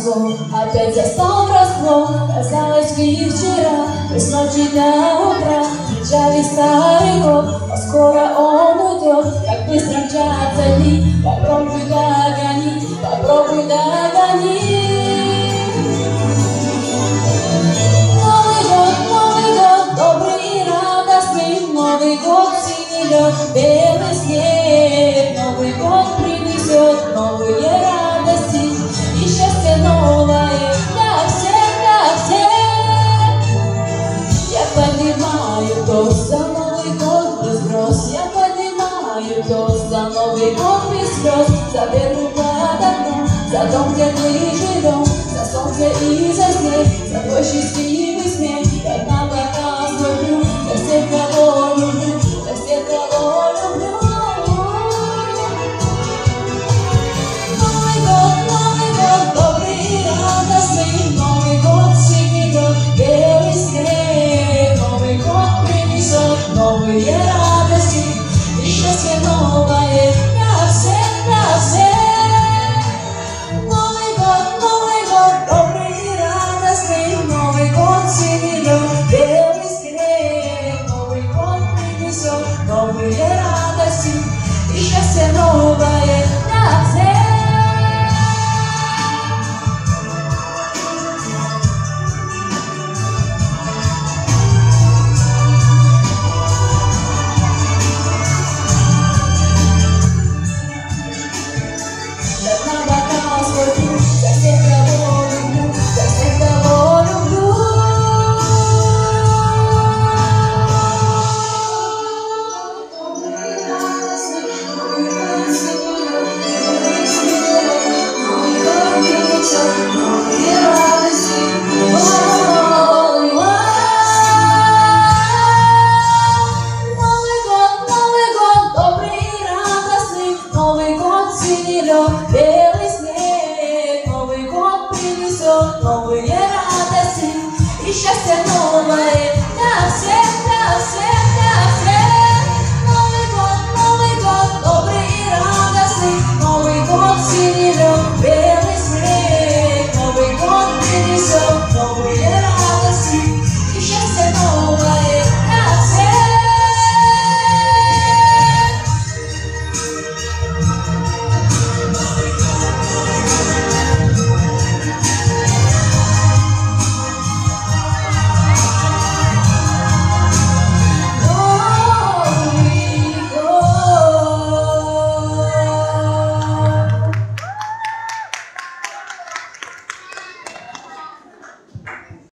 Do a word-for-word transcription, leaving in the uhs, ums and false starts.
назло, опять застал врасплох. Казалось, и вчера, с ночи до утра встречали старый год, но скоро он уйдет, как быстро мчатся дни. Попробуй догони, попробуй догони. Новый год, Новый год, добрый и радостный, Новый год, синий лед, белый снег. Новый год принесет новые радости и счастье новое для всех, для всех. Я поднимаю тост за Новый год без гроз, я поднимаю тост за Новый год без слез, за веру под окном, за дом, где мы живем, за солнце и за снег, за твой счастливый смех. Я на показ люблю, за всех, кого люблю, за всех, кого люблю. Новый год, Новый год, добрый и радостный, Новый год, синий лед, белый снег. Новый год принесет новые радости и счастье новое для всех, для всех. Новый год, Новый год, добрый и радостный, Новый год, синий лед, белый снег. Новый год принесет новые радости и счастье новое для всех. Белый снег, Новый год принесет новые радости и счастье новое для всех, для всех.